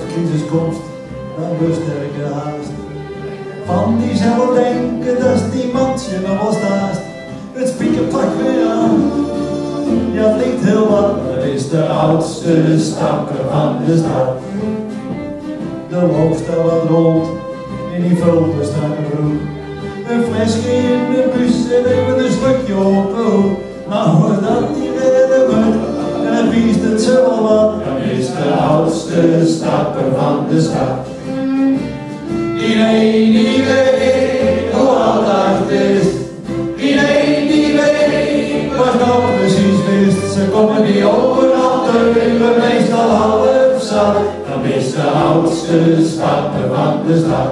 crisis komt, dan rust er gehaast. Van die zou denken dat die mandje nog wel staat. Het spieken pakt weer aan. Ja, het ligt heel wat. Dat is de oudste stakker van de stad. De hoogste wat rolt in die vulde strakke broek. Een flesje in de bus en even een slukje op de hoek. Maar hoor dat die redden moet en dan viest het zo wel wat. Dan is de oudste stapper van de stad. Iedereen die weet hoe oud dat is. Iedereen die weet wat nou precies wist. Ze komen die overal teuren, meestal half zat. Dan is de oudste stapper van de stad.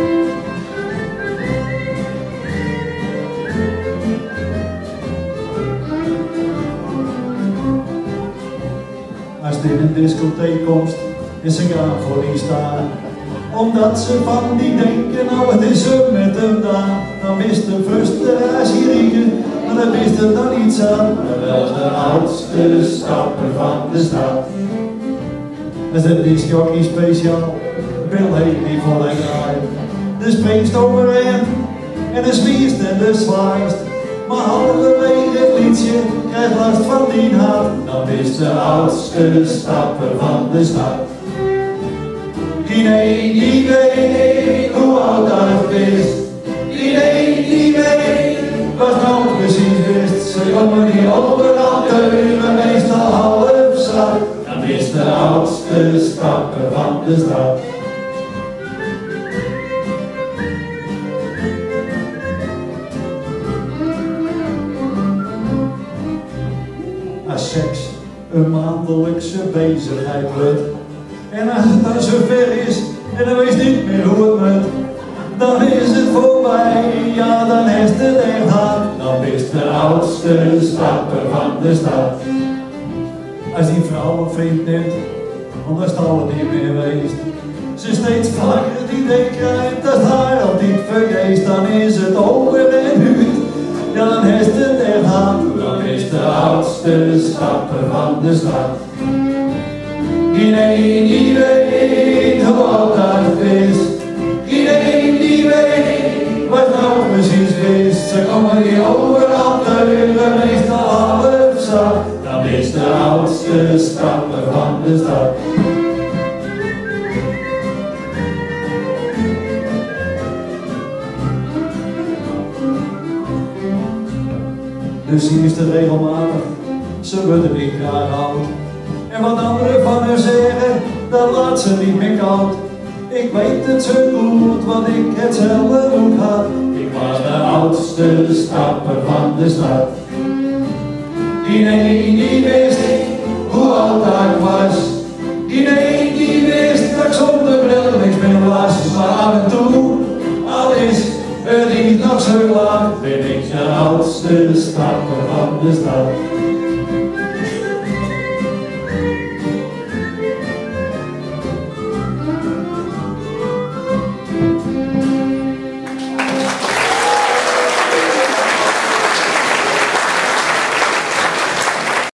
Als dit een discotheek komt, is ze gaan voor die staan. Omdat ze van die denken, nou het is zo met hem daar. Dan wist de vuster als hier rieken, maar dan wist er dan iets aan. Maar wel de oudste stapper van de stad. Dat is een discjockey speciaal, Bill heet die voor de graai. De springst overheen en de smiest en de zwaait. Maar halverwege het liedje krijgt last van die haat. Dan is de oudste stapper van de stad. Iedereen die weet hoe oud dat is. Iedereen die weet wat nou precies wist. Ze komen die overal teuren, meestal half zat. Dan is de oudste stapper van de stad. Als seks een maandelijkse bezigheid wordt. En als het dan zover is en dan weet niet meer hoe het moet, dan is het voorbij, ja dan is het echt hard. Dan is de oudste stapper van de stad. Als die vrouw een vriend neemt, anders zal het niet meer weest. Ze steeds vaker het idee krijgt dat haar altijd vergeest. Dan is het over en uit, ja dan is het echt hard. Dan is de oudste stapper van de stad. Iedereen die weet hoe oud dat is. Iedereen die weet wat nou precies is. Ze komen die overal teuren, meestal half zat. Dan is de oudste stapper van de stad. Dus hier is het regelmatig, ze worden niet graag oud. En wat anderen van haar zeggen, dat laat ze niet meer koud. Ik weet het zo goed, want ik het zelf ook had. Ik was de oudste stapper van de stad. Iedereen die wist hoe oud ik was. Iedereen die wist dat ik zonder bril niks meer was. Maar af en toe, al is het niet nog zo laat, ben ik de oudste stapper van de stad.